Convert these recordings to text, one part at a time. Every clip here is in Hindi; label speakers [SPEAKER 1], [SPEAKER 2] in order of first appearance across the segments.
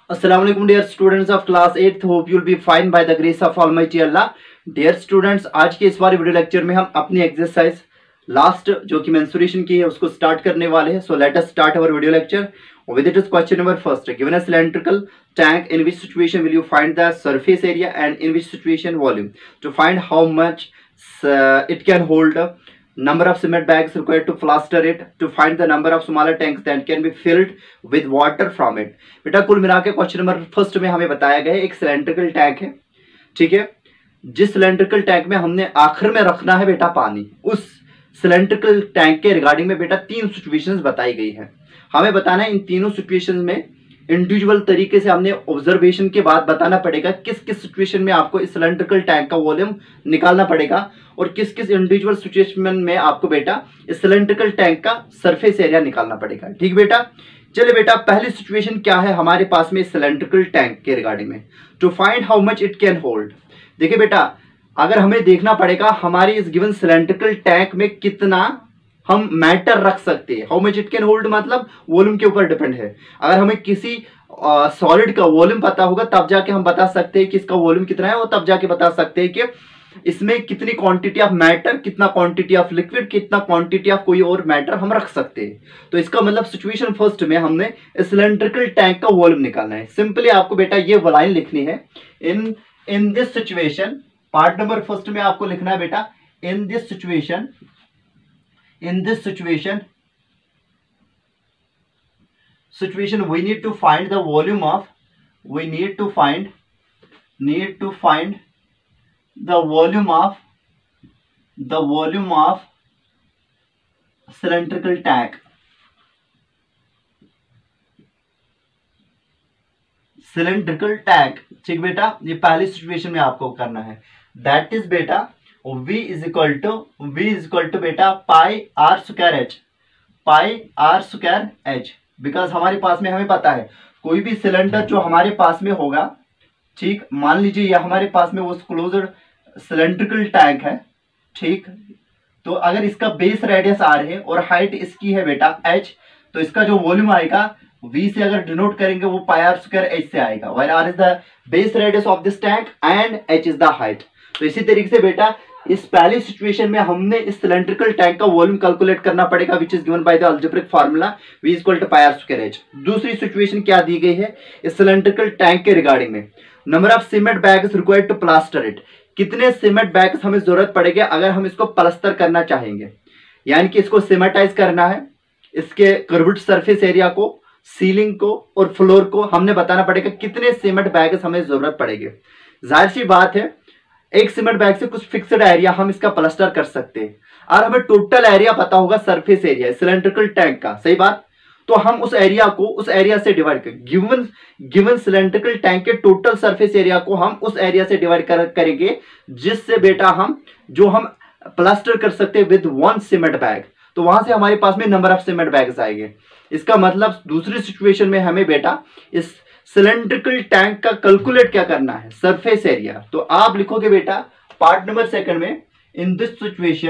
[SPEAKER 1] Assalamualaikum dear students of class 8th, hope you'll be fine by the grace of Almighty Allah. Dear students, आज के इस बार वीडियो लेक्चर में हम अपनी एक्सरसाइज लास्ट जो कि मेंस्ट्रुएशन की है उसको स्टार्ट करने वाले हैं. So let us start our video lecture with it is question number first. Given a cylindrical tank, in which situation will you find the surface area and in which situation volume? To find how much it can hold, number of cement bags required to plaster it, to find the number of smaller tanks that can be filled with water from it. बेटा कुल मिला के क्वेश्चन नंबर फर्स्ट में हमें बताया गया है एक सिलेंड्रिकल टैंक है, ठीक है. जिस सिलेंड्रिकल टैंक में हमने आखिर में रखना है बेटा पानी, उस सिलेंड्रिकल टैंक के रिगार्डिंग में बेटा तीन सिचुएशंस बताई गई है. हमें बताना है इन तीनों सिचुएशंस में इंडिविजुअल तरीके से हमने ऑब्जर्वेशन के बाद बताना पड़ेगा किस किस सिचुएशन में आपको इस सिलेंड्रिकल टैंक का वॉल्यूम निकालना पड़ेगा और किस किस इंडिविजुअल सिचुएशन में आपको बेटा इस सिलेंड्रिकल टैंक का सरफेस एरिया निकालना पड़ेगा. ठीक बेटा, चलिए बेटा पहली सिचुएशन क्या है हमारे पास में सिलेंड्रिकल टैंक के रिगार्डिंग में. To find how much it can hold. देखिए बेटा, अगर हमें देखना पड़ेगा हमारी इस गिवन सिलेंड्रिकल टैंक में कितना हम मैटर रख सकते हैं. How much it can hold मतलब वॉल्यूम के ऊपर डिपेंड है. अगर हमें किसी सॉलिड का वॉल्यूम पता होगा तब जाके हम बता सकते हैं कि इसका वॉल्यूम कितना है, और तब जाके बता सकते हैं कि इसमें कितनी क्वांटिटी ऑफ मैटर, कितना क्वांटिटी ऑफ लिक्विड, कितना क्वांटिटी ऑफ कोई और मैटर हम रख सकते हैं. तो इसका मतलब सिचुएशन फर्स्ट में हमने सिलेंड्रिकल टैंक का वॉल्यूम निकालना है. सिंपली आपको बेटा ये लाइन लिखनी है. In this situation, part number first में आपको लिखना है बेटा in this situation we need to find the volume of cylindrical tank. Cylindrical tank, ठीक बेटा, ये पहली सिचुएशन में आपको करना है. दैट इज बेटा V इज इक्वल टू बेटा pi r square h. Because हमारे पास में हमें पता है कोई भी सिलेंडर जो हमारे पास में होगा, ठीक, मान लीजिए ये हमारे पास में वो क्लोज्ड सिलेंड्रिकल टैंक है, ठीक. तो अगर इसका बेस रेडियस आर है और हाइट इसकी है बेटा एच, तो इसका जो वॉल्यूम आएगा V से अगर डिनोट करेंगे वो पाई आर स्क्वायर एच से आएगा. Where r is the base radius of this tank and h is the height. तो इसी तरीके से बेटा इस पहली सिचुएशन में हमने इस सिलेंड्रिकल टैंक का वॉल्यूम कैलकुलेट करना पड़ेगा which is given by the algebraic formula V equal to pi r square h. दूसरी सिचुएशन क्या दी गई है इस सिलेंड्रिकल टैंक के रिगार्डिंग में, number of cement bags required to plaster it. कितने सीमेंट बैग्स हमें जरूरत पड़ेगा अगर हम इसको प्लास्टर करना चाहेंगे, यानी कि इसको सीमेंटाइज करना है, इसके कर्व्ड सरफेस एरिया को, सीलिंग को और फ्लोर को हमने बताना पड़ेगा कितने सीमेंट बैग्स हमें जरूरत पड़ेगी. जाहिर सी बात है एक सीमेंट बैग से कुछ फिक्स्ड एरिया हम इसका प्लास्टर कर सकते हैं और हमें टोटल एरिया पता होगा सरफेस एरिया सिलेंड्रिकल टैंक का, सही बात. तो हम उस एरिया को उस एरिया से डिवाइड कर गिवन सिलेंड्रिकल टैंक के टोटल सरफेस एरिया को हम उस एरिया से डिवाइड करेंगे जिससे बेटा हम प्लास्टर कर सकते हैं विद वन सीमेंट बैग. तो वहां से हमारे पास में नंबर ऑफ सीमेंट बैग्स आएंगे. इसका मतलब दूसरी सिचुएशन में हमें बेटा इस सिलेंड्रिकल टैंक का कैलकुलेट क्या करना है, सरफेस एरिया. तो आप लिखोगे बेटा पार्ट नंबर सेकंड में in this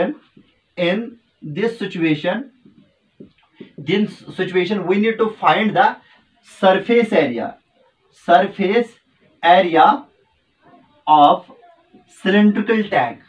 [SPEAKER 1] situation we need to find the surface area of cylindrical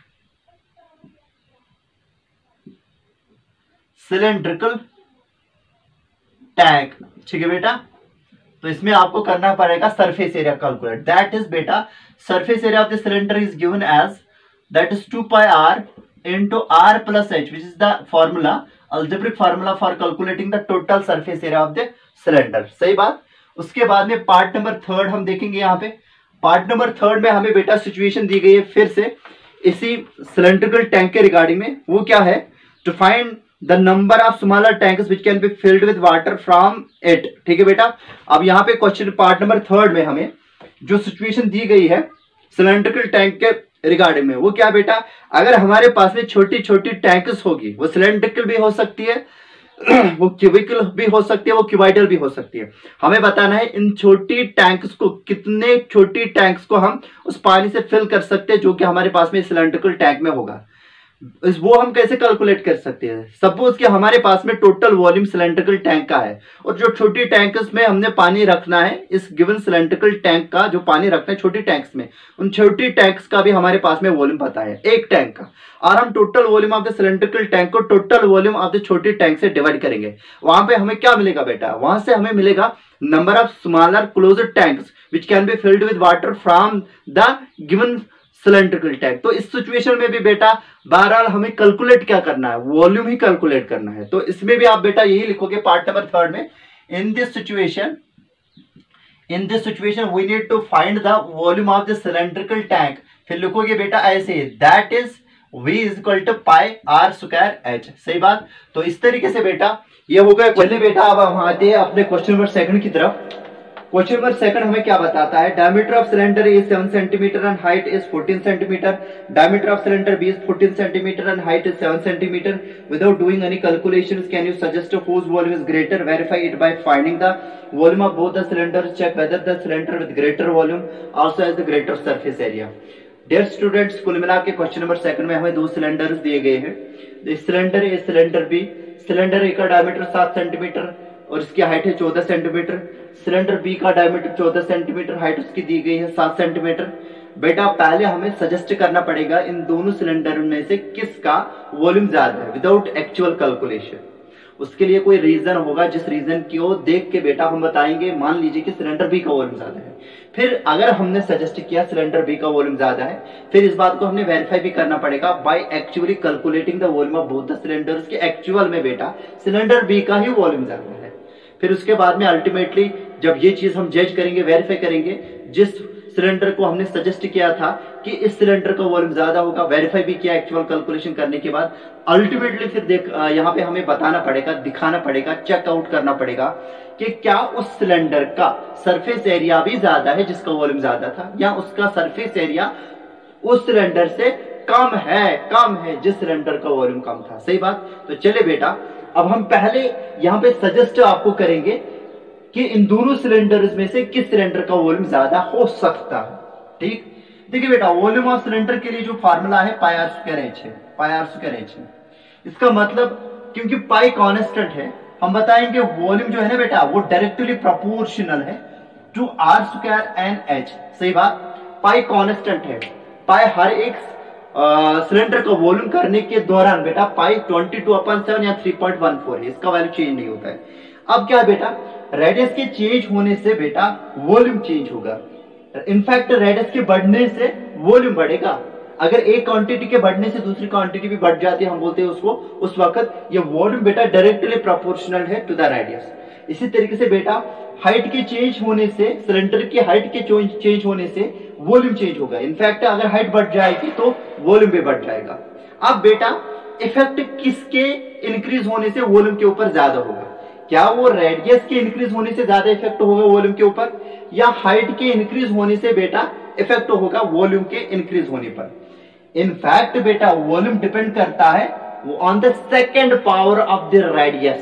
[SPEAKER 1] tank, ठीक है बेटा. तो इसमें आपको करना पड़ेगा surface area calculate. That is बेटा surface area of the cylinder is given as that is 2 pi r into r plus h which is the formula, algebraic formula for calculating the total surface area of the cylinder. सही बात. उसके बाद में पार्ट नंबर थर्ड हम देखेंगे. यहाँ पे पार्ट नंबर थर्ड में हमें बेटा सिचुएशन दी गई है फिर से इसी सिलेंड्रिकल टैंक के रिगार्डिंग में. वो क्या है, to find the number of smaller tanks which can be filled with water from it. ठीक है बेटा. अब यहाँ पे क्वेश्चन पार्ट नंबर थर्ड में हमें जो सिचुएशन दी गई है सिलेंड्रिकल टैंक के रिगार्डिंग में, वो क्या बेटा, अगर हमारे पास में छोटी छोटी टैंक्स होगी, वो सिलेंड्रिकल भी हो सकती है, वो क्यूबिकल भी हो सकती है, वो क्यूबाइडल भी हो सकती है. हमें बताना है इन छोटी टैंक्स को, कितने छोटी टैंक्स को हम उस पानी से फिल कर सकते हैं जो कि हमारे पास में सिलेंड्रिकल टैंक में होगा. वो हम कैसे कैलकुलेट कर सकते हैं? सपोज कि हमारे पास में टोटल वॉल्यूम सिलेंड्रिकल टैंक का है और जो छोटी टैंक में हमने पानी रखना है, इस गिवन सिलेंड्रिकल टैंक का जो पानी रखना है छोटी टैंक्स में, उन छोटी टैंक्स का भी हमारे पास में वॉल्यूम पता है एक टैंक का, और हम total volume of the cylindrical tank को टोटल वॉल्यूम ऑफ द छोटी टैंक से डिवाइड करेंगे। वहां पे हमें क्या मिलेगा बेटा? वहां से हमें मिलेगा number of smaller closed tanks which can be filled with water from the given cylindrical tank. तो इस सिचुएशन में भी बेटा बहरहाल हमें कैलकुलेट क्या करना है? वॉल्यूम ही कैलकुलेट करना है। तो इसमें भी आप बेटा यही लिखोगे पार्ट नंबर 3 में, in this situation we need to find the volume of the cylindrical tank. फिर लिखोगे बेटा ऐसे, that is V is equal to pi r square h. सही बात। तो इस तरीके से बेटा ये हो गया। चलिए बेटा अब हम आते हैं अपने क्वेश्चन नंबर 2 की तरफ। क्वेश्चन नंबर 2 हमें क्या बताता है? Diameter of cylinder is 7 centimetre and height is 14 centimetre. Diameter of cylinder B is 14 centimetre and height is 7 centimetre. Without doing any calculations can you suggest whose volume is greater? Verify it by finding the volume of both the cylinders. Check whether the cylinder with greater volume also has the greater surface area. Dear students, कुल मिला के क्वेश्चन नंबर 2 में हमें 2 सिलेंडर्स दिए गए हैं। Cylinder A, cylinder B. Cylinder A का डायमीटर 7 सेंटीमीटर और इसकी हाइट है 14 सेंटीमीटर। सिलेंडर बी का डायमीटर 14 सेंटीमीटर, हाइट उसकी दी गई है 7 सेंटीमीटर। बेटा पहले हमें सजेस्ट करना पड़ेगा इन दोनों सिलेंडर में से किसका वॉल्यूम ज्यादा है विदाउट एक्चुअल कैलकुलेशन। उसके लिए कोई रीजन होगा, जिस रीजन को देख के बेटा हम बताएंगे। मान लीजिए कि सिलेंडर बी का वॉल्यूम ज्यादा है, फिर अगर हमने सजेस्ट किया सिलेंडर बी का वॉल्यूम ज्यादा है, फिर इस बात को हमने वेरीफाई भी करना पड़ेगा by actually calculating the volume of both the cylinders के एक्चुअल में बेटा सिलेंडर बी का ही वॉल्यूम ज्यादा है। फिर उसके बाद में अल्टीमेटली जब ये चीज हम जज करेंगे, वेरीफाई करेंगे, जिस सिलेंडर को हमने सजेस्ट किया था कि इस सिलेंडर का वॉल्यूम ज्यादा होगा, वेरीफाई भी किया एक्चुअल कैलकुलेशन करने के बाद, अल्टीमेटली फिर देख यहाँ पे हमें बताना पड़ेगा, दिखाना पड़ेगा, चेकआउट करना पड़ेगा कि क्या उस सिलेंडर का सरफेस एरिया भी ज्यादा है जिसका वॉल्यूम ज्यादा था, या उसका सरफेस एरिया उस सिलेंडर से कम है जिस सिलेंडर का वॉल्यूम कम था। सही बात। तो चले बेटा अब हम पहले यहाँ पे सजेस्ट आपको करेंगे कि इन दोनों सिलेंडर्स में से किस सिलेंडर का वॉल्यूम ज्यादा हो सकता है। ठीक, देखिए बेटा वॉल्यूम ऑफ सिलेंडर के लिए जो फार्मूला है पाई आर स्क्वायर एच है, पाई आर स्क्वायर एच है। इसका मतलब क्योंकि पाई कांस्टेंट है, हम बताएंगे वॉल्यूम जो है ना बेटा वो डायरेक्टली प्रोपोर्शनल है to r square and h. सही बात। पाई कांस्टेंट है, पाई हर एक सिलेंडर का वॉल्यूम करने के दौरान बेटा पाई 22/7 या 3.14 है, इसका वैल्यू चेंज नहीं होता है। अब क्या है बेटा, रेडियस के चेंज होने से बेटा वॉल्यूम चेंज होगा। इनफैक्ट रेडियस के बढ़ने से वॉल्यूम बढ़ेगा। अगर एक क्वांटिटी के बढ़ने से दूसरी क्वांटिटी भी बढ़ जाती है, हम बोलते हैं उसको, उस वक्त ये वॉल्यूम बेटा डायरेक्टली प्रोपोर्शनल है टू द रेडियस। इसी तरीके से बेटा हाइट के चेंज होने से, सिलेंडर की हाइट के चेंज होने से वॉल्यूम चेंज होगा। इनफैक्ट अगर हाइट बढ़ जाएगी तो वॉल्यूम भी बढ़ जाएगा। अब बेटा इफेक्ट किसके इंक्रीज होने से वॉल्यूम के ऊपर ज्यादा होगा? क्या वो रेडियस के इंक्रीज होने से ज्यादा इफेक्ट होगा वॉल्यूम के ऊपर, या हाइट के इंक्रीज होने से बेटा इफेक्ट होगा वॉल्यूम के इंक्रीज होने पर? इनफैक्ट बेटा वॉल्यूम डिपेंड करता है on the second power of the radius,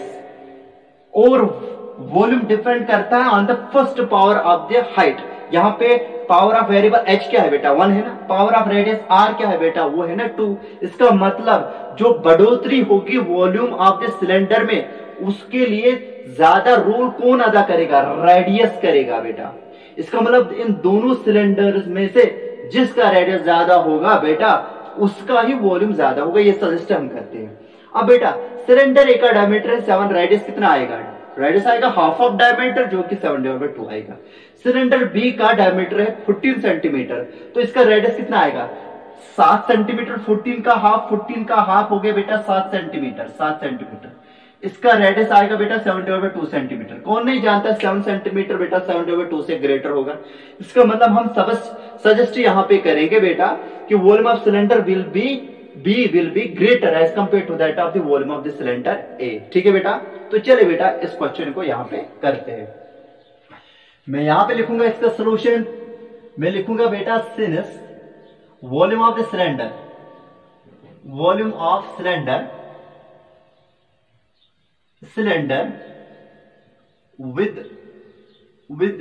[SPEAKER 1] और वॉल्यूम डिपेंड करता है on the first power of the height. यहाँ पे पावर ऑफ वेरिएबल h क्या है बेटा? 1 है ना। पावर ऑफ रेडियस r क्या है बेटा? वो है ना 2। इसका मतलब जो बढ़ोतरी होगी वॉल्यूम ऑफ द सिलेंडर में, उसके लिए ज्यादा रोल कौन अदा करेगा? रेडियस करेगा बेटा। इसका मतलब इन दोनों सिलेंडर्स में से जिसका रेडियस ज्यादा होगा बेटा उसका ही वॉल्यूम ज्यादा होगा, ये सजेस्ट हम करते हैं। अब बेटा सिलेंडर एक का डायमीटर है 7, रेडियस कितना आएगा? रेडियस आएगा हाफ ऑफ डायमीटर जो कि 7/2 आएगा। सिलेंडर बी का डायमीटर है 14 सेंटीमीटर, तो इसका रेडियस कितना आएगा? 7 सेंटीमीटर। 14 का हाफ हो गया बेटा 7 सेंटीमीटर। 7 सेंटीमीटर इसका रेडियस आएगा बेटा 7/2 सेंटीमीटर। कौन नहीं जानता 7 सेंटीमीटर बेटा 7/2 से ग्रेटर होगा। इसका मतलब हम सजेस्ट यहां पे करेंगे बेटा कि volume of cylinder will be greater as compare to that of the volume of the cylinder A. ठीक है बेटा। तो चले बेटा इस क्वेश्चन को यहां पे करते हैं। मैं यहां पे लिखूंगा इसका सोल्यूशन। मैं लिखूंगा बेटा since volume of the cylinder with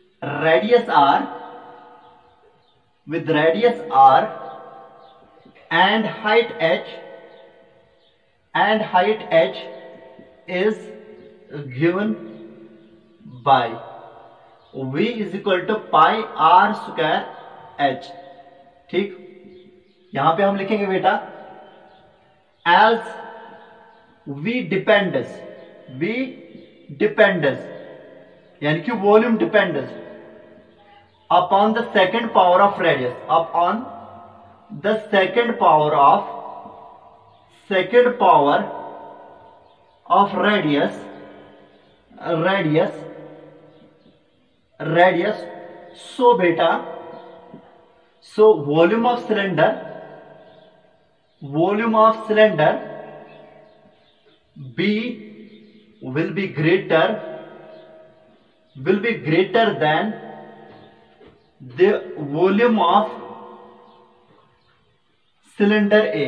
[SPEAKER 1] radius r and height h is given by v is equal to pi r square h। ठीक, यहां पे हम लिखेंगे बेटा as v depends यानी कि volume depends upon the second power of radius, upon the second power of radius. So बेटा, so volume of cylinder B will be greater than the volume of cylinder A।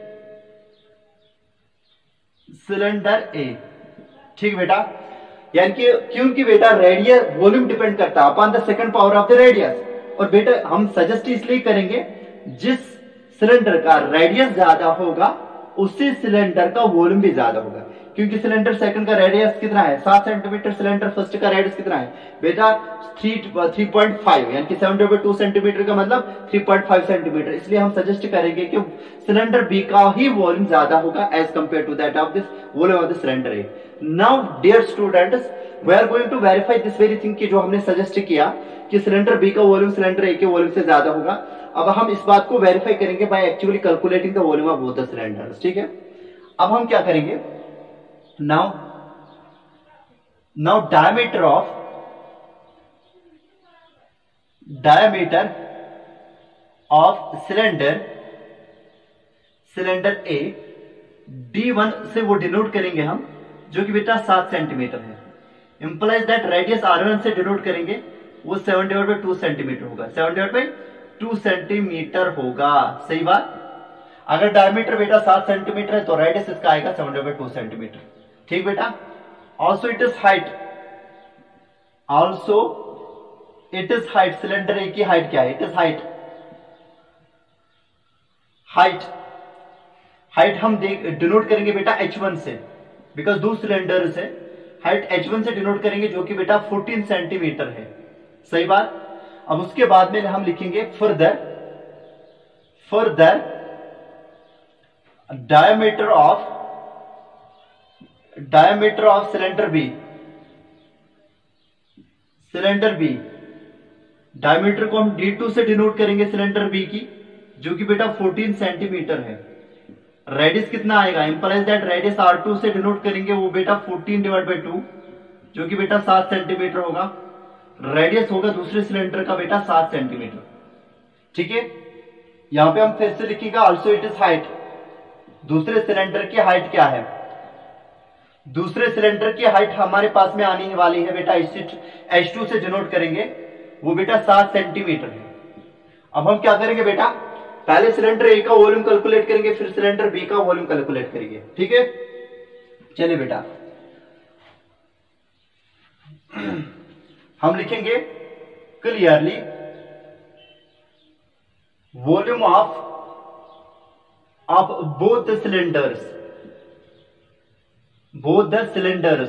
[SPEAKER 1] ठीक बेटा, यानी कि क्योंकि बेटा रेडियस वॉल्यूम डिपेंड करता है upon the second power of the radius. और बेटा हम सजेस्ट इसलिए करेंगे जिस सिलेंडर का रेडियस ज्यादा होगा उसी सिलेंडर का वॉल्यूम भी ज्यादा होगा, क्योंकि सिलेंडर सेकंड का रेडियस कितना है 7 सेंटीमीटर, सिलेंडर फर्स्ट का रेडियस कितना है बेटा 3.5, यानी कि 7/2 सेंटीमीटर का मतलब 3.5 सेंटीमीटर। इसलिए हम सजेस्ट करेंगे कि सिलेंडर बी का ही वॉल्यूम ज्यादा होगा as compare to that of this volume of the cylinder A. Now dear students, we are going to verify this very thing कि जो हमने सजेस्ट किया कि सिलेंडर बी का वॉल्यूम सिलेंडर ए के वॉल्यूम से ज्यादा होगा। अब हम इस बात को वेरीफाई करेंगे by actually calculating the volume of both the cylinders. ठीक है, अब हम क्या करेंगे, now diameter of cylinder A D1 से वो डिनोट करेंगे हम, जो कि बेटा 7 सेंटीमीटर है। इंप्लाइज दैट रेडियस R1 से डिनोट करेंगे वो 7/2 सेंटीमीटर होगा, 7/2 सेंटीमीटर होगा। सही बात, अगर डायमीटर बेटा 7 सेंटीमीटर है तो रेडियस इसका आएगा 7/2 सेंटीमीटर। ठीक बेटा, also it is height, cylinder A की हाइट क्या है, इट इज हाइट हम डिनोट करेंगे बेटा h1 से, बिकॉज दो सिलेंडर से हाइट h1 से डिनोट करेंगे जो कि बेटा 14 सेंटीमीटर है। सही बात, अब उसके बाद में हम लिखेंगे further diameter of cylinder B, diameter को हम D2 से डिनोट करेंगे सिलेंडर B की, जो कि बेटा 14 सेंटीमीटर है। रेडियस कितना आएगा, इंप्लाइज दैट रेडियस R2 से डिनोट करेंगे वो बेटा 14/2, जो कि बेटा 7 सेंटीमीटर होगा। रेडियस होगा दूसरे सिलेंडर का बेटा 7 सेंटीमीटर। ठीक है, यहां पे हम फिर से लिखिएगा ऑल्सो इट इज हाइट, दूसरे सिलेंडर की हाइट क्या है, दूसरे सिलेंडर की हाइट हमारे पास में आने वाली है बेटा H2 से डिनोट करेंगे वो बेटा 7 सेंटीमीटर है। अब हम क्या करेंगे बेटा, पहले सिलेंडर ए का वॉल्यूम कैलकुलेट करेंगे, फिर सिलेंडर बी का वॉल्यूम कैलकुलेट करेंगे। ठीक है, चलिए बेटा हम लिखेंगे clearly volume of both the cylinders।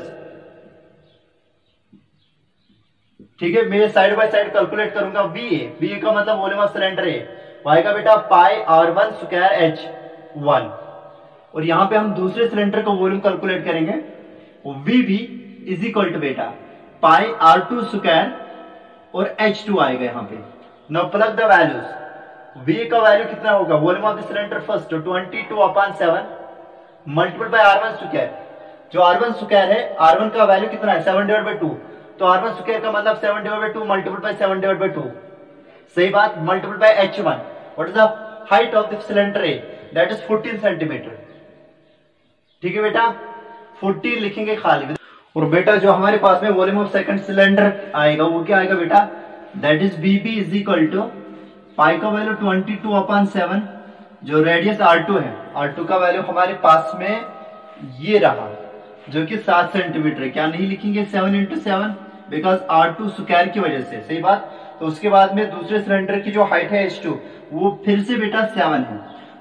[SPEAKER 1] ठीक है, मैं साइड बाय साइड कैलकुलेट करूंगा। VA का मतलब वॉल्यूम ऑफ सिलेंडर ए, आएगा बेटा पाई R1 स्क्वायर H1, और यहां पे हम दूसरे सिलेंडर का वॉल्यूम कैलकुलेट करेंगे, VB इज इक्वल टू बेटा पाई R2 स्क्वायर और H2 आएगा यहाँ पे। Now plug the values, V का वैल्यू कितना होगा, volume of the cylinder first 22/7 multiple by R1 square, जो R1 स्क्वायर है R1 का वैल्यू कितना है 7/2, तो R1 स्क्वायर का मतलब 7/2 मल्टीपल बाय 7/2। सही बात, multiple by H1, what is the height of the cylinder A, that is 14 centimetre. ठीक है बेटा, 14 लिखेंगे खाली। और बेटा जो हमारे पास में वॉल्यूम ऑफ सेकंड सिलेंडर आएगा वो क्या आएगा बेटा, that is BB is equal to pi का वैल्यू 22/7, जो रेडियस R2 है, R2 का वैल्यू हमारे पास में ये रहा जो कि 7 सेंटीमीटर है। क्या नहीं लिखेंगे 7 × 7, बिकॉज R2 स्क्वायर की वजह से। सही बात, तो उसके बाद में दूसरे सिलेंडर की जो हाइट है H2 वो फिर से बेटा 7 है,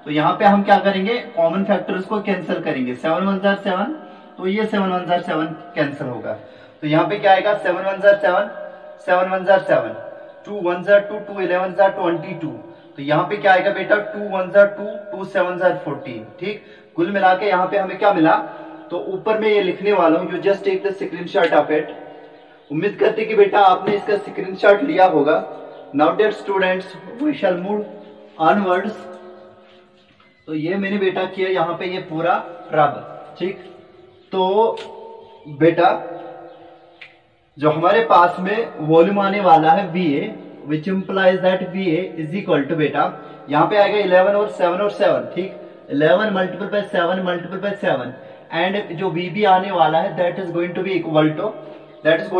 [SPEAKER 1] तो यहाँ पे हम क्या करेंगे, कॉमन फैक्टर्स को कैंसिल करेंगे। 7 1 जार 7, तो ये 7 1 जार 7 कैंसिल होगा। तो यहाँ पे क्या आएगा, 7 1 जार 7, 7 1 जार 7, 2 1 जार 2, 2 11 जार 22। तो यहाँ पे क्या आएगा बेटा, 2 1 जार 2, 2 7 जार 14। ठीक, कुल मिला के यहाँ पे हमें क्या मिला, तो ऊपर में ये लिखने वाला हूँ, you just take the screenshot of it. उम्मीद करते कि बेटा आपने इसका स्क्रीनशॉट लिया होगा। Now dear students, we shall move onwards. तो ये मैंने बेटा किया यहाँ पे ये पूरा बराबर। ठीक, तो बेटा जो हमारे पास में वॉल्यूम आने वाला है VA, which implies that VA is equal to बेटा यहाँ पे आएगा 11 और 7 और 7। ठीक, 11 multiple by 7 multiple by 7, and जो VB आने वाला है that is going to be equal to, that is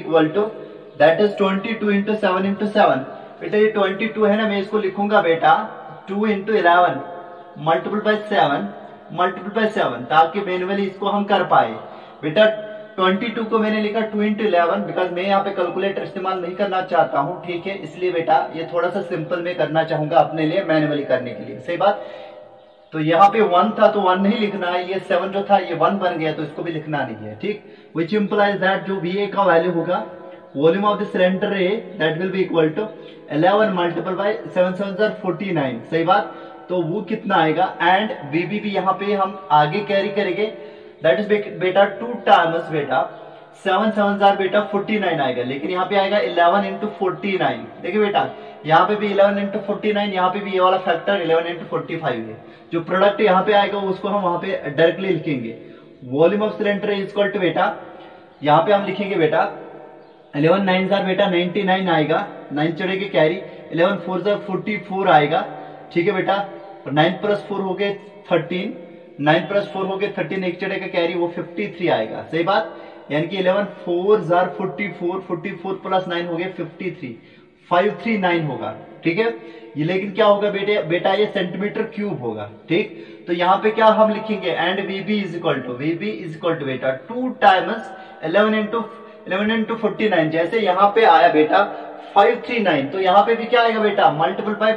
[SPEAKER 1] 22 into 7 into 7। बेटा ये 22 है ना, मैं इसको लिखूंगा बेटा 2 into 11 multiple by 7 multiple by 7, ताकि मैन्युअली इसको हम कर पाए। बेटा 22 को मैंने लिखा 2 इंटू 11, बिकॉज मैं यहाँ पे कैलकुलेटर इस्तेमाल नहीं करना चाहता हूँ। ठीक है, इसलिए बेटा ये थोड़ा सा सिंपल में करना चाहूंगा अपने लिए, मैन्युअली करने के लिए। सही बात। तो यहाँ पे 1 था तो 1 नहीं लिखना है, ये 7 जो था ये 1 बन गया, तो इसको भी लिखना नहीं है। ठीक, विच इंप्लाइज दैट जो VA का वैल्यू होगा, volume of the cylinder A that will be equal to 11 multiple by 7 7 जार 49। सही बात। तो वो कितना आएगा, एंड VB भी यहाँ पे हम आगे कैरी करेंगे, दैट इज बेटा 2 टाइम्स बेटा 7 7 जार बेटा 49 आएगा, लेकिन यहाँ पे आएगा 11 इंटू 49। देखिए बेटा यहाँ पे भी 11 इंटू 49, यहाँ पे भी ये वाला फैक्टर 11 इंटू 45 है। जो प्रोडक्ट यहाँ पे आएगा उसको हम वहां पे डायरेक्टली लिखेंगे। Volume of cylinder is equal to बेटा यहाँ पे हम लिखेंगे बेटा 11 9 जार बेटा 99 आएगा, 9 चढ़ेगी कैरी, 11 4 जार 44 आएगा। ठीक है बेटा, 9 प्लस 4 हो गए 13, 9 प्लस 4 हो गए 13, एक चढ़ेगा कैरी, वो 53 आएगा। सही बात। यानी कि 11 4 जार 44, 44 प्लस 9 हो गए 53, 539 होगा। ठीक है, ये लेकिन क्या होगा बेटा ये सेंटीमीटर क्यूब होगा। ठीक, तो यहाँ पे क्या हम लिखेंगे, and VB is equal to बेटा 2 टाइम्स 11 इंटू 49। जैसे यहाँ पे आया बेटा 539, तो यहाँ पे भी क्या आएगा बेटा, मल्टीपल बाय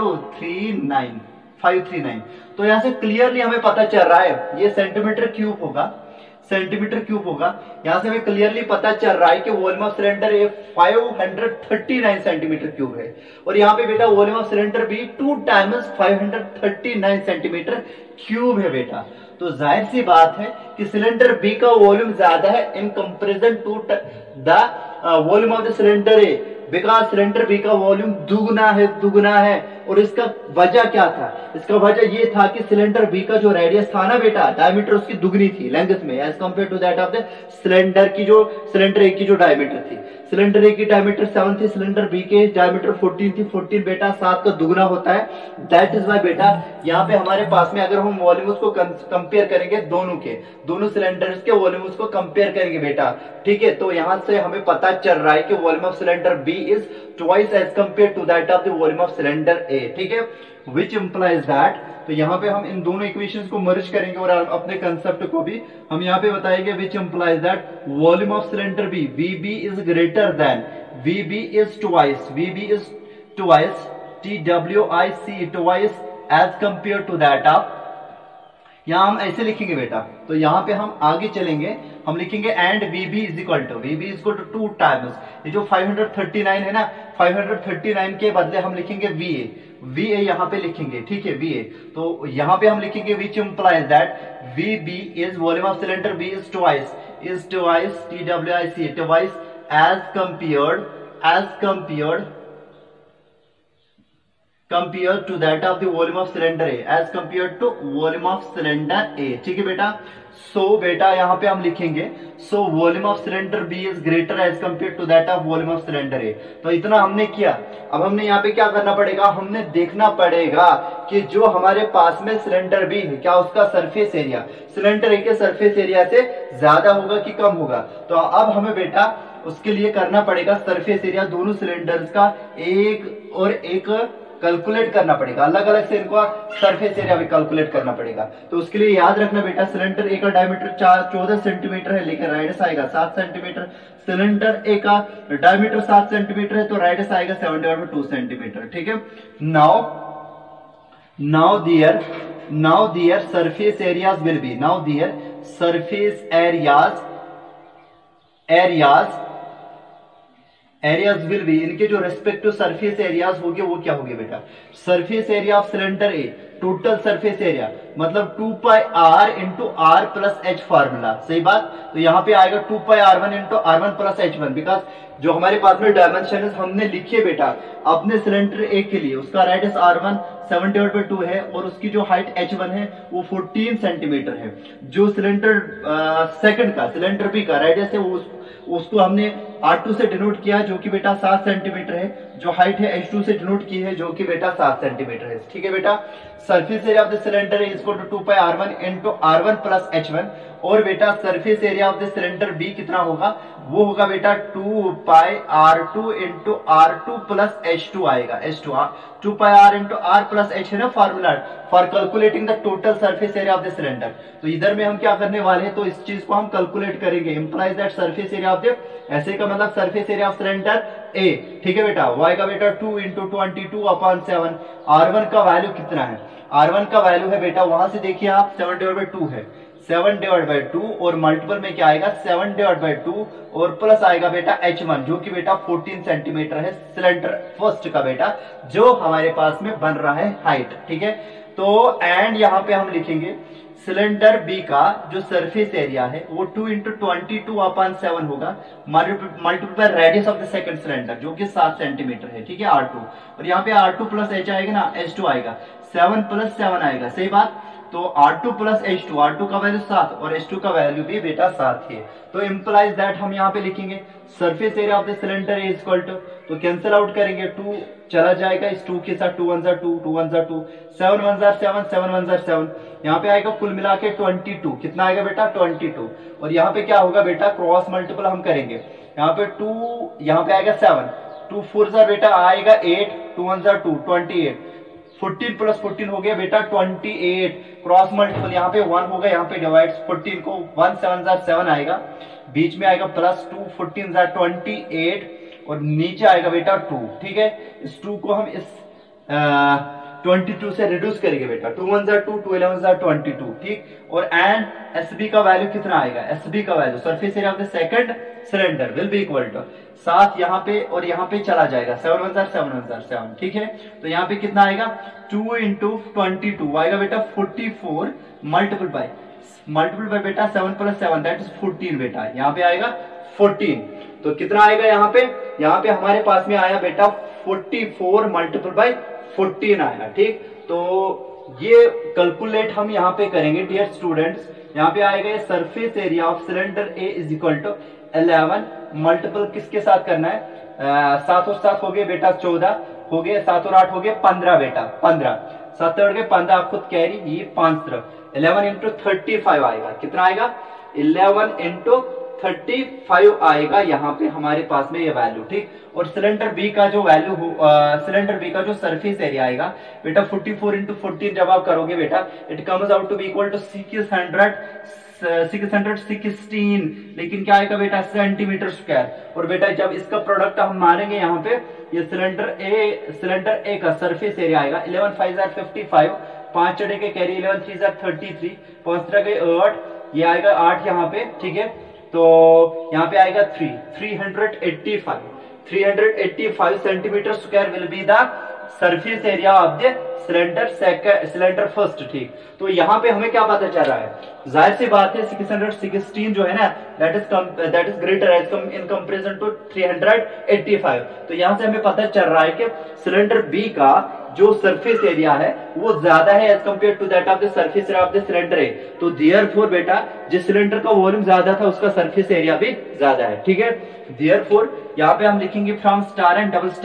[SPEAKER 1] 539। तो यहाँ से क्लियरली हमें पता चल रहा है ये सेंटीमीटर क्यूब होगा। यहाँ से हमें क्लियरली पता चल रहा है कि volume of cylinder A 539 centimetre cube है, और यहाँ पे बेटा volume of cylinder B 2 times 539 centimetre cube है बेटा। तो जाहिर सी बात है कि सिलेंडर बी का वॉल्यूम ज्यादा है in comparison to the volume of the cylinder A, because cylinder B का वॉल्यूम दुगना है। और इसका वजह क्या था, इसका वजह ये था कि सिलेंडर बी का जो रेडियस था ना बेटा, डायमीटर उसकी दुगनी थी लेंथ में, as compare to that of the cylinder A की जो डायमीटर थी। सिलेंडर ए की डायमीटर 7 थी, सिलेंडर बी के डायमीटर 14 थी। 14 बेटा 7 का दुगना होता है। दैट इज वाई बेटा यहाँ पे हमारे पास में अगर हम वॉल्यूम्स को कंपेयर करेंगे, दोनों सिलेंडर्स के वॉल्यूम्स को कंपेयर करेंगे बेटा। ठीक है, तो यहाँ से हमें पता चल रहा है कि volume of cylinder B is twice as compare to that of the volume of cylinder A. ठीक है, विच इंप्लाइज दैट, तो यहाँ पे हम इन दोनों इक्वेशंस को मर्ज करेंगे और अपने कंसेप्ट को भी हम यहाँ पे बताएंगे। Which implies that volume of cylinder B VB is greater than, VB is twice TWIC twice as compare to that of, यहाँ हम ऐसे लिखेंगे बेटा। तो यहाँ पे हम आगे चलेंगे, हम लिखेंगे and VB is equal to 2 times, ये जो 539 है ना, 539 के बदले हम लिखेंगे VA यहाँ पे लिखेंगे। ठीक है, VA। तो यहाँ पे हम लिखेंगे which implies that VB is volume of cylinder B is twice TWIC twice as compared to that of the volume of cylinder A, as compared to volume of cylinder A। ठीक है बेटा। सो बेटा यहाँ पे हम लिखेंगे so volume of cylinder B is greater as compare to that of volume of cylinder A। तो इतना हमने किया। अब हमने यहाँ पे क्या करना पड़ेगा, हमने देखना पड़ेगा कि जो हमारे पास में सिलेंडर B है, क्या उसका सरफेस एरिया सिलेंडर A के सरफेस एरिया से ज्यादा होगा कि कम होगा। तो अब हमें बेटा उसके लिए करना पड़ेगा सरफेस एरिया दोनों सिलेंडर्स का एक और एक कैलकुलेट करना पड़ेगा, अलग अलग से इनको सरफेस एरिया भी कैलकुलेट करना पड़ेगा। तो उसके लिए याद रखना बेटा सिलेंडर ए का डायमीटर 14 सेंटीमीटर है, लेकिन राइडस आएगा 7 सेंटीमीटर। सिलेंडर ए का डायमीटर 7 सेंटीमीटर है, तो राइडस आएगा 7/2 सेंटीमीटर। ठीक है, now now their surface areas will be, now their surface areas will be, इनके जो रेस्पेक्टिव सरफेस एरियाज होंगे वो क्या होंगे बेटा, surface area of cylinder A, total surface area मतलब 2 pi R into R plus H formula, सही बात। तो यहाँ पे आएगा 2 pi R1 into R1 plus H1, because जो हमारे पास में डायमेंशन हमने लिखिए बेटा अपने सिलेंडर ए के लिए, उसका रेडियस R1 7/2 है और उसकी जो हाइट H1 है वो 14 सेंटीमीटर है। जो सिलेंडर सेकंड का सिलेंडर बी का रेडियस है वो उसको हमने R2 से डिनोट किया जो कि बेटा 7 सेंटीमीटर है, जो हाइट है H2 से डिनोट की है जो कि बेटा 7 सेंटीमीटर है, ठीक है बेटा। Surface area of the cylinder is equal to 2 pi R1 into R1 plus H1, और बेटा surface area of the cylinder B कितना होगा, वो होगा बेटा 2 पाई R2 into R2 plus H2 आएगा, H2 2 pi R into R plus H है ना formula for calculating the total surface area of the cylinder. तो इधर में हम क्या करने वाले हैं, तो इस चीज को हम कैलकुलेट करेंगे, implies that surface area of the, ऐसे का मतलब surface area of cylinder A, ठीक है बेटा, वो आएगा बेटा 2 इंटू 22/7। R1 का वैल्यू कितना है, R1 का वैल्यू है बेटा, वहां से देखिए आप 7/2 है, 7/2 और मल्टीपल में क्या आएगा 7/2 और प्लस आएगा बेटा H1 जो कि बेटा 14 सेंटीमीटर है सिलेंडर फर्स्ट का बेटा जो हमारे पास में बन रहा है हाइट, ठीक है। तो एंड यहाँ पे हम लिखेंगे सिलेंडर बी का जो सरफेस एरिया है वो 2 इंटू 22/7 होगा multiply radius of the second cylinder जो कि 7 सेंटीमीटर है, ठीक है R2, और यहाँ पे R2 प्लस H आएगा ना, H2 आएगा, 7 प्लस 7 आएगा, सही बात। तो R2 प्लस H2, R2 का वैल्यू 7 और H2 का वैल्यू भी बेटा 7 है, तो इंप्लाइज दैट हम यहाँ पे लिखेंगे surface area of the cylinder is equal to, तो कैंसिल आउट करेंगे 2 चला जाएगा इस 2 के साथ, 2 1 ज़ा 2, 2 1 ज़ा 2, 7 1 ज़ा 7, 7 1 ज़ा 7, यहाँ पे आएगा कुल मिला के 22, कितना आएगा बेटा 22, और यहाँ पे क्या होगा बेटा क्रॉस मल्टीपल हम करेंगे, यहाँ पे 2 यहाँ पे आएगा 7, 2 4 ज़ा बेटा आएगा 8, 2 1 ज़ा 2 28, 14 प्लस 14 हो गया बेटा 28, क्रॉस मल्टीपल यहाँ पे 1 होगा, यहाँ पे डिवाइड 14 को 1 7 ज़ा 7 आएगा, बीच में आएगा प्लस 2 14 ज़ा 28 और नीचे आएगा बेटा 2, ठीक है। इस 2 को हम इस 22 से रिड्यूस करेंगे बेटा, 2 1 ज़ा 2, 2 11 ज़ा 22, ठीक। और एंड SB का वैल्यू कितना आएगा, SB का value surface area of the second cylinder will be equal to 7 यहाँ पे और यहाँ पे चला जाएगा 7 1 ज़ा 7 1 ज़ा 7, ठीक है। तो यहाँ पे कितना आएगा 2 इंटू 22 आएगा बेटा 44 मल्टीपल बाय बेटा 7 प्लस 7 दैट इज 14 बेटा, यहाँ पे आएगा 14, तो कितना आएगा यहाँ पे हमारे पास में आया बेटा 44 मल्टीपल बाय 14 आया, ठीक। तो ये कैलकुलेट हम यहाँ पे करेंगे डियर स्टूडेंट्स, यहाँ पे आएगा ये surface area of cylinder A is equal to 11 multiple किसके साथ करना है, 7 और 7 हो गए बेटा 14 हो गए, 7 और 8 हो गए 15 बेटा 15, 7 और 15 आप खुद कैरी, ये 5 तरफ 11 इंटू 35 आएगा, कितना आएगा 11 इंटू 35 आएगा यहाँ पे हमारे पास में ये वैल्यू, ठीक। और सिलेंडर बी का जो वैल्यू सिलेंडर बी का जो सरफेस एरिया आएगा बेटा 44 इंटू 14 जब आप करोगे बेटा it comes out to be equal to 616, लेकिन क्या आएगा बेटा सेंटीमीटर स्क्वायर, और बेटा जब इसका प्रोडक्ट हम मानेंगे यहाँ पे ये सिलेंडर ए का सरफेस एरिया आएगा 11 5 ज़ा 55, 5 चढ़े के कैरी 11 3 ज़ा 33, 5 तरह के 8, ये आएगा 8 यहाँ पे, ठीक है। तो यहाँ पे आएगा 385 centimetre square will be the surface area of the cylinder first, ठीक। तो यहाँ पे हमें क्या पता चल रहा है, जाहिर सी बात है 616 जो है ना that is greater as in comparison to 385, तो यहाँ से हमें पता चल रहा है कि सिलेंडर बी का जो सरफेस एरिया है वो ज्यादा है as compare to that of the surface area of the cylinder A, तो देयरफॉर बेटा जिस सिलेंडर का वॉल्यूम ज्यादा था उसका सरफेस एरिया भी ज्यादा है, ठीक है। देयरफॉर यहाँ पे हम लिखेंगे from star and double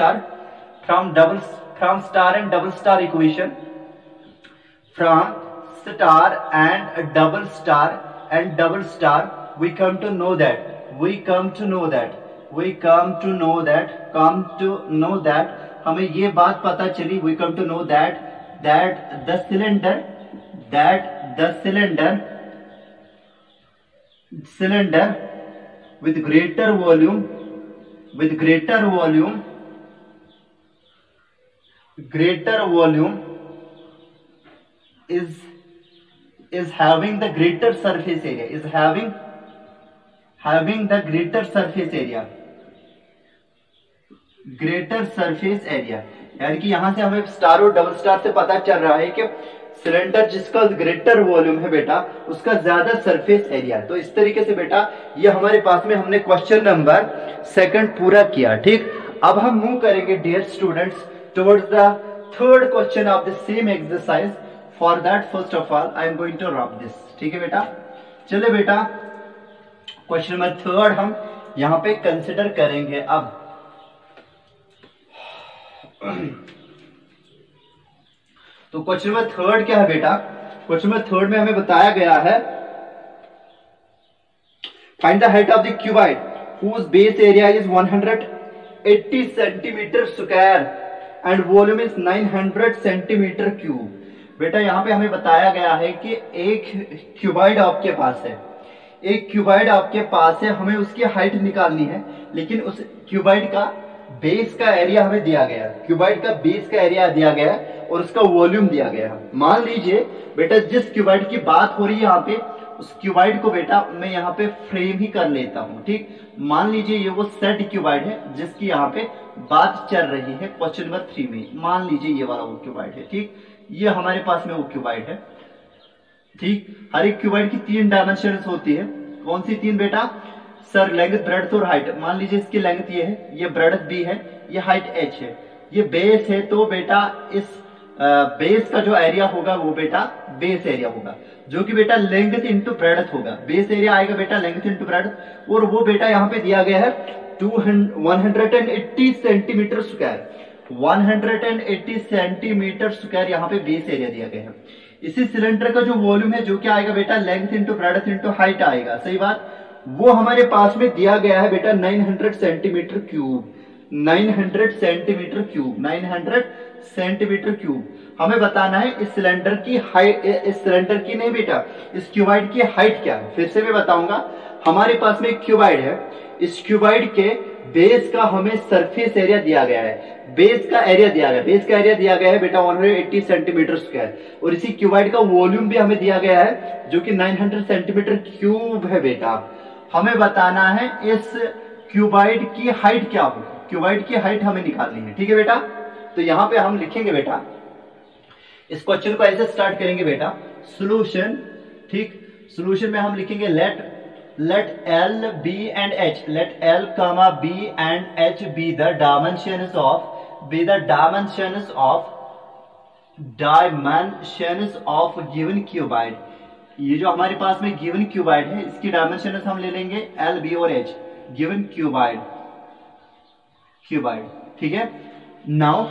[SPEAKER 1] star equation, from star and double star we come to know that हमें ये बात पता चली, we come to know that the cylinder with greater volume is having the greater surface area, is having the greater surface area, greater surface area. यानी कि यहां से हमें स्टार और डबल स्टार से पता चल रहा है कि सिलेंडर जिसका ग्रेटर वॉल्यूम है बेटा उसका ज्यादा सरफेस एरिया। तो इस तरीके से बेटा ये हमारे पास में हमने क्वेश्चन नंबर 2 पूरा किया। ठीक, अब हम मूव करेंगे dear students towards the third question of the same exercise. For that first of all I am going to rub this. ठीक है बेटा, चले बेटा क्वेश्चन नंबर 3 हम यहां पे कंसिडर करेंगे। अब तो क्वेश्चन नंबर 3 क्या है बेटा? क्वेश्चन नंबर 3 में हमें बताया गया है find the height of the cuboid whose base area is 180 centimetre square and volume is 900 centimetre cube. बेटा यहां पे हमें बताया गया है कि एक क्यूबॉइड आपके पास है, एक क्यूबॉइड आपके पास है, हमें उसकी हाइट निकालनी है, लेकिन उस क्यूबॉइड का बेस का एरिया हमें दिया गया, क्यूबॉइड का बेस का एरिया दिया गया और उसका वॉल्यूम दिया गया। मान लीजिए बेटा जिस क्यूबॉइड की बात हो रही है यहाँ पे, उस क्यूबॉइड को बेटा मैं यहाँ पे फ्रेम ही कर लेता हूँ। ठीक, मान लीजिए ये वो सेट क्यूबॉइड है जिसकी यहाँ पे बात चल रही है क्वेश्चन नंबर 3 में। मान लीजिए ये वाला वो क्यूबॉइड है। ठीक, ये हमारे पास में वो क्यूबॉइड है। ठीक, हर एक क्यूबॉइड की 3 डायमेंशंस होती है। कौन सी 3 बेटा? सर लेंथ, ब्रेड्थ और हाइट। मान लीजिए इसकी लेंथ ये है, ये ब्रेड्थ b है, ये हाइट h है, ये बेस है। तो बेटा इस बेस का जो एरिया होगा वो बेटा बेस एरिया होगा, जो कि बेटा लेंथ इंटू ब्रेड्थ होगा। बेस एरिया आएगा बेटा लेंथ इंटू ब्रेड्थ, और वो बेटा यहाँ पे दिया गया है 180 सेंटीमीटर स्क्वायर। 180 सेंटीमीटर स्क्वायर यहाँ पे बेस एरिया दिया गया है। इसी सिलेंडर का जो वॉल्यूम है, जो क्या आएगा बेटा length into breadth into height आएगा। सही बात, वो हमारे पास में दिया गया है बेटा 900 centimetre cube. 900 centimetre cube, 900 centimetre cube. हमें बताना है इस सिलेंडर की हाइट, इस सिलेंडर की नहीं बेटा, इस क्यूबॉइड की हाइट क्या है। फिर से मैं बताऊंगा, हमारे पास में एक क्यूबॉइड है, इस क्यूबॉइड के बेस का हमें सरफेस एरिया दिया गया है, बेस का एरिया दिया गया, बेस का एरिया दिया गया है बेटा 180 सेंटीमीटर स्क्वायर, और इसी क्यूबॉइड का वॉल्यूम भी हमें दिया गया है जो कि 900 सेंटीमीटर क्यूब है। बेटा हमें बताना है इस क्यूबॉइड की हाइट क्या होगी, क्यूबॉइड की हाइट हमें निकालनी है। ठीक है बेटा, तो यहां पे हम लिखेंगे बेटा, इस क्वेश्चन को ऐसे स्टार्ट करेंगे बेटा, सॉल्यूशन। ठीक, सॉल्यूशन में हम लिखेंगे let L, B and H, let L, B and H be the dimensions of given cuboid। ये जो हमारे पास में गिवन क्यूबॉइड है, इसकी डायमेंशंस हम ले लेंगे L, B और H, गिवन क्यूबॉइड। ठीक है, now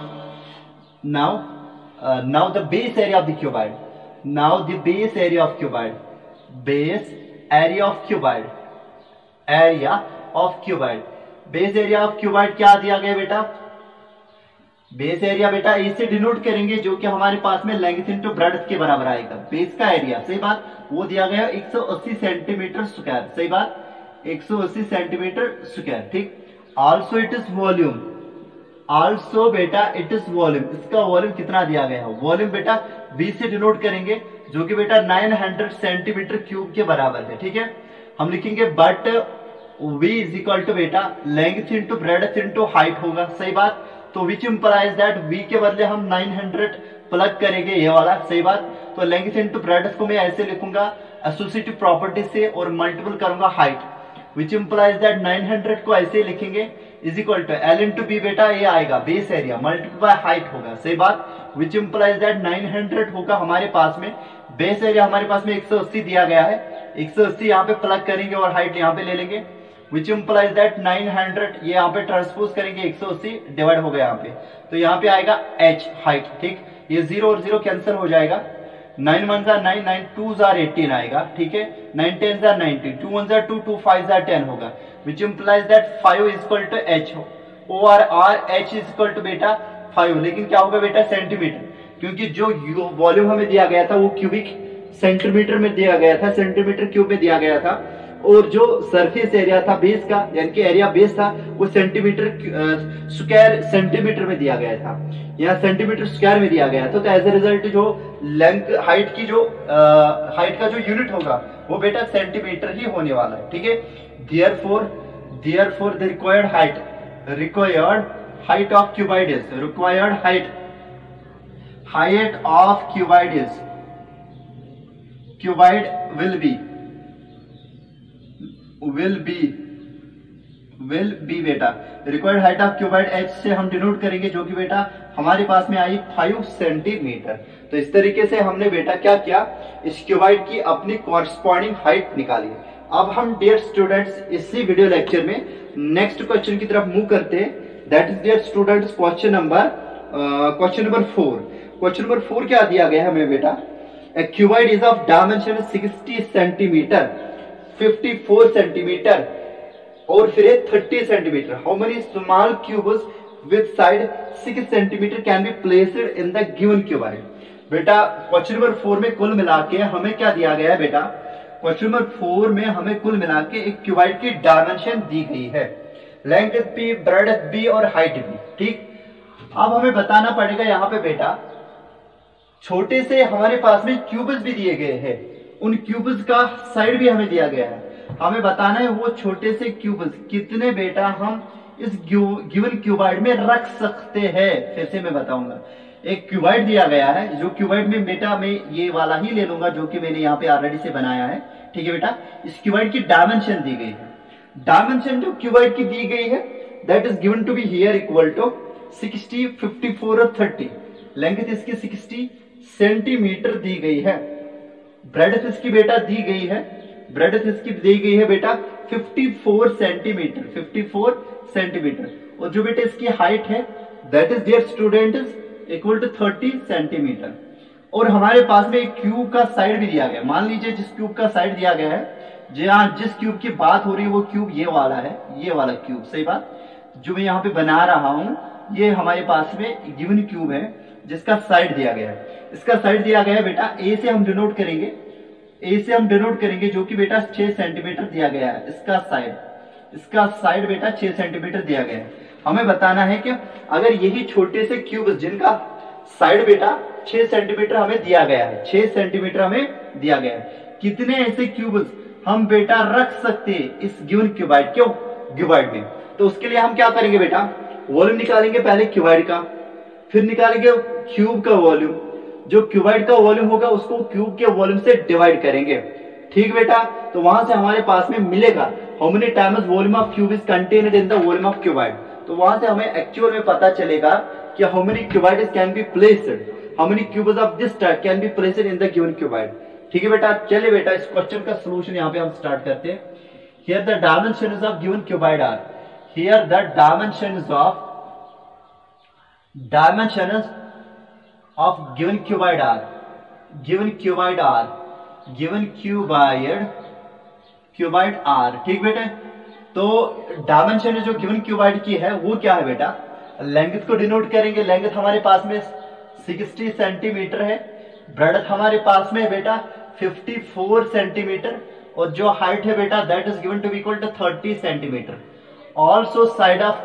[SPEAKER 1] the base area of the cuboid, now the base area of cuboid, base area of cuboid, area of cuboid, base area of cuboid क्या दिया गया बेटा? बेस एरिया बेटा ए से डिनोट करेंगे, जो कि हमारे पास में लेंथ इंटू ब्रेड्थ के बराबर आएगा। बेस का एरिया, सही बात, वो दिया गया 180 सेंटीमीटर स्क्वायर। सही बात, 180 सेंटीमीटर स्क्वायर। ठीक, also it is volume, also बेटा इट इज वॉल्यूम, इसका वॉल्यूम कितना दिया गया है? वॉल्यूम बेटा V से डिनोट करेंगे, जो कि बेटा 900 सेंटीमीटर क्यूब के बराबर है। ठीक है, हम लिखेंगे but V is equal to बेटा length into breadth into height होगा। सही बात, तो विच इंप्लाइज दैट V के बदले हम 900 प्लग करेंगे ये वाला। सही बात, तो लेंथ इंटू ब्रेड्थ को मैं ऐसे लिखूंगा एसोसिएटिव प्रॉपर्टी से और मल्टीपल करूंगा हाइट, विच इंप्लाइज दैट 900 को ऐसे लिखेंगे is equal to L into B बेटा ये आएगा बेस एरिया मल्टीप्लाई हाइट होगा। सही बात, विच इंप्लाइज दैट 900 होगा हमारे पास में, बेस एरिया हमारे पास में 180 दिया गया है, 180 यहाँ पे प्लग करेंगे और हाइट यहाँ पे ले लेंगे, विच इंप्लाइज दैट 900 ये यहाँ पे ट्रांसपोज करेंगे, 180 डिवाइड हो गया यहाँ पे, तो यहाँ पे आएगा h हाइट। ठीक, ये 0 और 0 कैंसिल हो जाएगा, 9 1 9 9 2 18 आएगा। ठीक है, 9 10 90, 2 1 2 2 5 10 होगा, which implies that 5 is equal to h, और h इज इक्वल टू बेटा 5, लेकिन क्या होगा बेटा सेंटीमीटर, क्योंकि जो वॉल्यूम हमें दिया गया था वो क्यूबिक सेंटीमीटर में दिया गया था, सेंटीमीटर क्यूब में दिया गया था, और जो सरफेस एरिया था बेस का, यानी कि एरिया बेस था, वो सेंटीमीटर स्क्वायर सेंटीमीटर में दिया गया था, यहाँ सेंटीमीटर स्क्वायर में दिया गया था। तो एज ए रिजल्ट जो लेंथ हाइट की जो हाइट का जो यूनिट होगा वो बेटा सेंटीमीटर ही होने वाला है, ठीक है। Therefore the required height of cuboid is, required height of cuboid is, cuboid will be बेटा required height of cuboid H से हम डिनोट करेंगे, जो कि बेटा हमारे पास में आई 5 सेंटीमीटर। तो इस तरीके से हमने बेटा क्या किया, इस क्यूबॉइड की अपनी कॉरस्पॉन्डिंग हाइट निकाली। अब हम डियर स्टूडेंट्स इसी वीडियो लेक्चर में नेक्स्ट क्वेश्चन की तरफ मूव करते हैं, that is dear students question number 4। Question number 4 क्या दिया गया है हमें बेटा, a cuboid is of dimension 60 centimetre, 54 centimetre और फिर 30 centimetre. How many small cubes with side 6 centimetre can be placed in the given cuboid. बेटा क्वेश्चन नंबर 4 में कुल मिला के हमें क्या दिया गया है बेटा, क्वेश्चन नंबर 4 में हमें कुल मिला के एक क्यूबॉइड की डायमेंशन दी गई है, लेंथ बी, ब्रेड्थ बी और हाइट बी, ठीक। अब हमें बताना पड़ेगा यहाँ पे बेटा, छोटे से हमारे पास में क्यूब्स भी दिए गए हैं, उन क्यूब्स का साइड भी हमें दिया गया है। हमें बताना है वो छोटे से क्यूब्स कितने बेटा हम इस गिवन क्यूबॉइड में रख सकते हैं। फिर से मैं बताऊंगा, एक क्यूबॉइड दिया गया है, जो क्यूबॉइड में बेटा मैं ये वाला ही ले लूंगा जो कि मैंने यहाँ पे ऑलरेडी से बनाया है, ठीक है बेटा। इस क्यूबॉइड की डायमेंशन दी गई है, डायमेंशन जो क्यूबॉइड की दी गई है that is given to be here equal to 60, 54 और 30। लेंथ इसकी 60 सेंटीमीटर दी गई है, ब्रेड्थ इसकी बेटा दी गई है, ब्रेड्थ इसकी दी गई है बेटा 54 सेंटीमीटर, 54 सेंटीमीटर। और जो बेटा इसकी हाइट है that is dear student equal to 30 centimetre. और हमारे पास में एक क्यूब का साइड भी दिया गया, मान लीजिए जिस क्यूब का साइड दिया गया है, जिस क्यूब की बात हो रही है वो क्यूब ये वाला है, ये वाला क्यूब, सही बात, जो मैं यहाँ पे बना रहा हूं ये हमारे पास में गिवन क्यूब है जिसका साइड दिया गया है। इसका साइड दिया गया है बेटा ए से हम डिनोट करेंगे, ए से हम डिनोट करेंगे जो कि बेटा 6 सेंटीमीटर दिया गया है। इसका साइड बेटा 6 सेंटीमीटर दिया गया है। हमें बताना है कि अगर यही छोटे से क्यूब जिनका साइड बेटा 6 सेंटीमीटर हमें दिया गया है, 6 सेंटीमीटर हमें दिया गया है, कितने ऐसे क्यूब्स हम बेटा रख सकते हैं इस गिवन क्यूबॉइड में। तो उसके लिए हम क्या करेंगे बेटा, वॉल्यूम निकालेंगे पहले क्यूबॉइड का, फिर निकालेंगे क्यूब का वॉल्यूम, जो क्यूबॉइड का वॉल्यूम होगा उसको क्यूब के वॉल्यूम से डिवाइड करेंगे, ठीक बेटा। तो वहां से हमारे पास में मिलेगा how many times volume of cube is contained in the volume of cuboid. तो वहां से हमें एक्चुअल में पता चलेगा कि how many cuboid can be placed, how many cubes of this type can be placed in the given cuboid, ठीक है बेटा। चलिए बेटा इस क्वेश्चन का सॉल्यूशन यहाँ पे हम स्टार्ट करते हैं। Here the dimensions of given cuboid are, here the dimensions of given cuboid r, ठीक बेटे। तो डायमेंशन जो गिवन क्यूबॉइड की है वो क्या है बेटा, लेंथ को डिनोट करेंगे, लेंथ हमारे पास में 60 सेंटीमीटर है, ब्रेड्थ हमारे पास में बेटा 54 सेंटीमीटर और जो हाइट है बेटा that is given to be equal to 30 centimetre. Also side of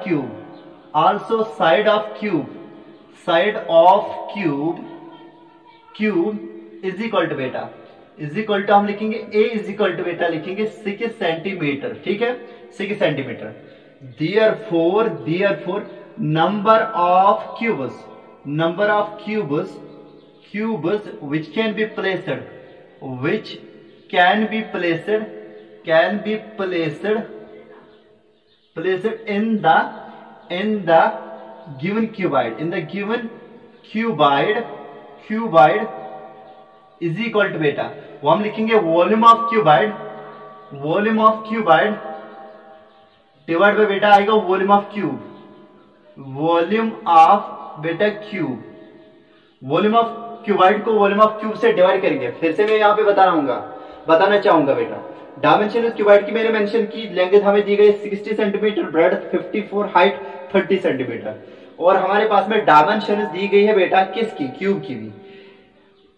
[SPEAKER 1] cube is equal to बेटा, इज इक्वल टू हम लिखेंगे a इज इक्वल टू बेटा लिखेंगे 6 सेंटीमीटर, ठीक है, 6 centimetre. Therefore number of cubes which can be placed in the given cuboid is equal to बेटा, वो हम लिखेंगे volume of cuboid divide by बेटा आएगा वॉल्यूम ऑफ बेटा क्यूब। वॉल्यूम ऑफ क्यूबॉइड को वॉल्यूम ऑफ क्यूब से डिवाइड करेंगे। फिर से मैं यहाँ पे बताना चाहूंगा बेटा, डायमेंशन क्यूबॉइड की मैंने मेंशन की, लेंथ हमें दी गई 60 सेंटीमीटर, ब्रेड्थ 54, हाइट 30 सेंटीमीटर और हमारे पास में डायमेंशन दी गई है बेटा किसकी, क्यूब की भी।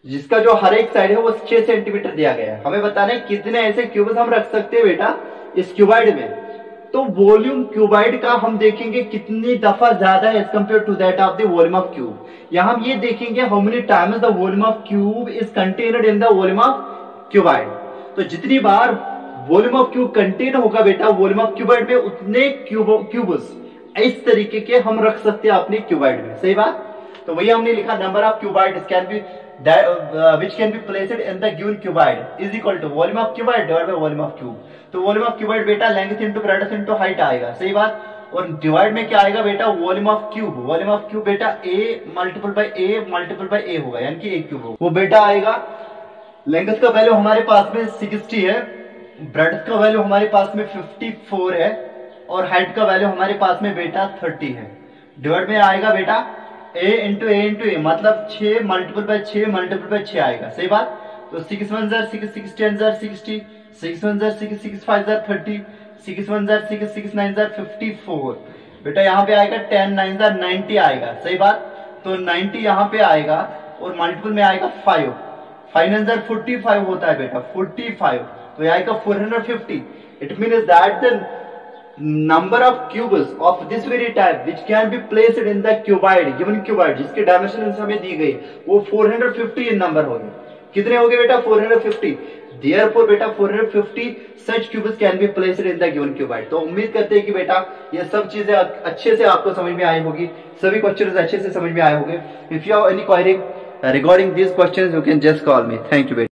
[SPEAKER 1] जिसका जो हर एक साइड है वो 6 सेंटीमीटर दिया गया है। हमें बताना है कितने ऐसे क्यूब्स हम रख सकते हैं बेटा इस क्यूबाइड में। तो वॉल्यूम क्यूबाइड का हम देखेंगे कितनी दफा ज्यादा है as compare to that of the volume of cube. यहां हम ये देखेंगे how many times the volume of cube is contained in the volume of cuboid. तो जितनी बार वॉल्यूम ऑफ क्यूब कंटेन होगा बेटा वॉल्यूम ऑफ क्यूबाइड में, उतने क्यूब्स इस तरीके के हम रख सकते हैं अपने क्यूबाइड में। सही बात। तो वही हमने लिखा number of cuboid can be which can be placed in the given cuboid is equal to volume of cuboid divided by volume of cube। तो वॉल्यूम ऑफ क्यूबाइड बेटा length into breadth into height आएगा। सही बात। और डिवाइड में क्या आएगा बेटा volume of cube. Volume of cube बेटा a मल्टीपल बाय a होगा, यानी कि a क्यूब होगा। वो बेटा आएगा लेंथ का वैल्यू हमारे पास में 60 है, ब्रेडथ का वैल्यू हमारे पास में 54 है और हाइट का वैल्यू हमारे पास में बेटा 30 है। डिवाइड में आएगा बेटा a इंटू ए मतलब 6 मल्टीपल बाय 6 आएगा। सही बात। तो 6 1 जार 6 6 10 जार 60 6 1 जार 6 6 5 जार 30 6 1 जार 6 6 9 जार 54। बेटा यहाँ पे आएगा 10 9 जार 90 आएगा। सही बात। तो 90 यहाँ पे आएगा और मल्टीपल में आएगा 5 5 9 जार 45 होता है बेटा 45। तो यहाँ आएगा 450। It means that the number of cubes of this very type which can be placed in the cuboid given cuboid जिसके डायमेंशंस हमें दी गई वो 450 इन नंबर हो गए। कितने हो गए बेटा 450। Therefore बेटा 450 such cubes can be placed in the given cuboid। तो उम्मीद करते हैं कि बेटा ये सब चीजें अच्छे से आपको समझ में आई होगी, सभी क्वेश्चंस अच्छे से समझ में आए होंगे। If you have any query regarding these questions you can just call me। Thank you बेटा।